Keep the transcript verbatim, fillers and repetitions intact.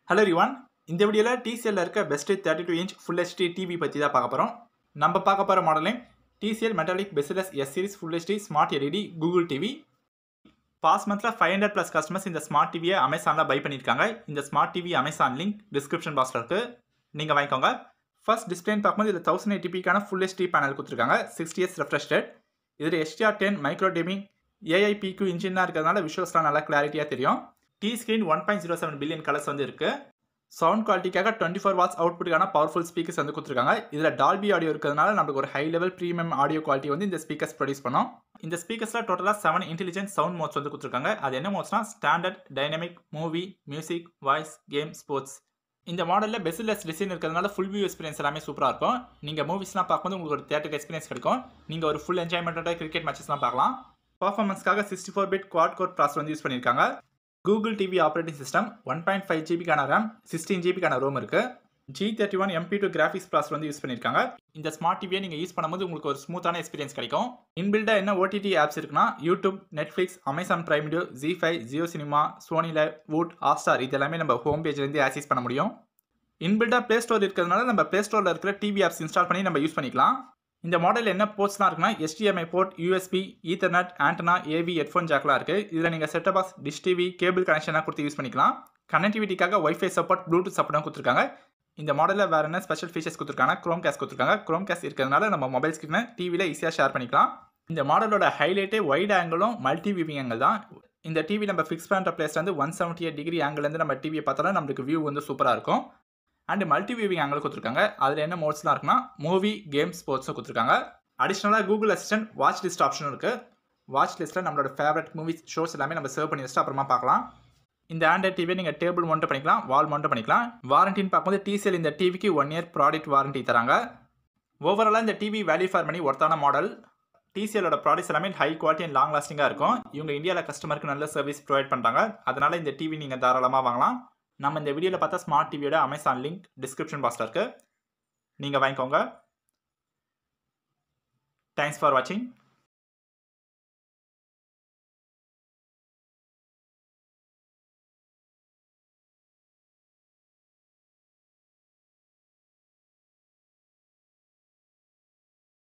Hello everyone. இந்த வீடியோல T C L ல இருக்க best thirty-two inch full H D T V பத்தி தான் பார்க்க போறோம். நம்ம பார்க்க போற model name T C L Metallic Bezel-Less S series full H D smart L E D Google T V. Past monthல five hundred plus customers இந்த smart T V-ய Amazonல buy பண்ணிருக்காங்க. இந்த smart T V Amazon link description boxல இருக்கு. நீங்க வாங்கிக்கோங்க. First display பார்க்கும்போது இதுல ten eighty p கான full H D panel கொடுத்திருக்காங்க. sixty hertz refresh rate. இதுல H D R ten micro dimming Aipq engine இருக்கறதால visualsலாம் நல்லா கிளாரிட்டியா தெரியும். T-screen one point zero seven billion colors வந்து இருக்கு. Sound qualityக்காக twenty-four watts outputக்கான powerful speakers வந்து கொடுத்திருக்காங்க. இதுல Dolby audio இருக்கறதால நமக்கு ஒரு high level premium audio quality வந்து இந்த speakers produce பண்ணும். இந்த speakersல டோட்டலா seven intelligent sound modes வந்து கொடுத்திருக்காங்க. அது என்ன மோட்ஸ்னா standard, dynamic, movie, music, voice, game, sports. இந்த மாடல்ல bezel-less design இருக்கறதால full view experience எல்லாமே சூப்பரா இருக்கும். நீங்க மூவிஸ்லாம் பார்க்கும்போது உங்களுக்கு ஒரு theater experience கிடைக்கும். நீங்க ஒரு full enjoyment-ஓட cricket matchesலாம் பார்க்கலாம். Performance-காக sixty-four bit quad core processor வந்து யூஸ் பண்ணிருக்காங்க. Google T V operating system one point five G B கான RAM, sixteen G B கான ROM இருக்கு. G thirty-one M P two graphics processor வந்து யூஸ் பண்ணிருக்காங்க. இந்த ஸ்மார்ட் டிவியை நீங்க யூஸ் பண்ணும்போது உங்களுக்கு ஒரு ஸ்மூத்தான எக்ஸ்பீரியன்ஸ் கிடைக்கும். இன்பில்டா என்ன O T T apps இருக்குன்னா YouTube, Netflix, Amazon Prime Video, Z five, Jio Cinema, Sony Live, Woot, Hotstar இது எல்லாமே நம்ம ஹோம் பேஜ்ல இருந்து ஆக்சஸ் பண்ண முடியும். இன்பில்டா Playstore இருக்கிறதுனால நம்ம Playstoreல இருக்கிற T V apps இன்ஸ்டால் பண்ணி நம்ம யூஸ் பண்ணிக்கலாம். இந்த மாடல் என்ன போர்ட்ஸ்லாம் இருக்குன்னா H D M I port, U S B, Ethernet, antenna, A V, headphone jackலாம் இருக்கு. இதுல நீங்க setup box, dish TV, cable கனெக்ஷன்லாம் கொடுத்து யூஸ் பண்ணிக்கலாம். கனெக்டிவிட்டிக்காக Wi-Fi support, Bluetooth support கொடுத்திருக்காங்க. இந்த மாடல்ல வேற என்ன ஸ்பெஷல் ஃபீச்சர்ஸ் கொடுத்திருக்காங்க? Chromecast கொடுத்திருக்காங்க. Chromecast இருக்கிறதுனால நம்ம மொபைல் ஸ்கிரீனை டிவில ஈஸியா ஷேர் பண்ணிக்கலாம். இந்த மாடலோட ஹைலைட்டே வைட் ஆங்கிளும் மல்டி வியூவிங் ஆங்கிள் தான். இந்த டிவி நம்ம ஃபிக்ஸ் பண்ற பிளேஸ்ல இருந்து one seventy-eight டிகிரி ஆங்கிள் இருந்து நம்ம டிவியை பார்த்தாலும் நமக்கு வியூ வந்து சூப்பரா இருக்கும். அண்ட் மல்டி வியூவிங் ஆங்கிள் கொடுத்திருக்காங்க. அதுல என்ன மோட்ஸ்லாம் இருக்குன்னா மூவி, கேம், ஸ்போர்ட்ஸ் கொடுத்திருக்காங்க. அடிஷனலா Google assistant watch list option இருக்கு. வாட்ச் லிஸ்ட்ல நம்மளோட ஃபேவரட் மூவிஸ், ஷோஸ் எல்லாமே நம்ம சேவ் பண்ணி வச்சுட்டு அப்புறமா பார்க்கலாம். இந்த ஆண்ட்ராய்ட் டிவியை நீங்க டேபிள் மவுண்ட் பண்ணிக்கலாம், வால் மவுண்ட் பண்ணிக்கலாம். வாரண்டின்னு பார்க்கும்போது T C L இந்த டிவிக்கு ஒன் இயர் ப்ராடக்ட் வாரண்டி தராங்க. ஓவராலா இந்த டிவி வேல்யூ ஃபார் மணி ஒர்த்தான மாடல். T C L ஓட ப்ராடக்ட்ஸ் எல்லாமே ஹை குவாலிட்டி அண்ட் லாங் லாஸ்டிங்கா இருக்கும். இவங்க இந்தியாவில் கஸ்டமருக்கு நல்ல சர்வீஸ் ப்ரொவைட் பண்றாங்க. அதனால இந்த டிவி நீங்க தாராளமா வாங்கலாம். நம்ம இந்த வீடியோல பார்த்தா ஸ்மார்ட் டிவியோட Amazon லிங்க் டிஸ்கிரிப்ஷன் பாக்ஸ்ல இருக்கு. நீங்க வாங்கிக்கோங்க. Thanks for watching.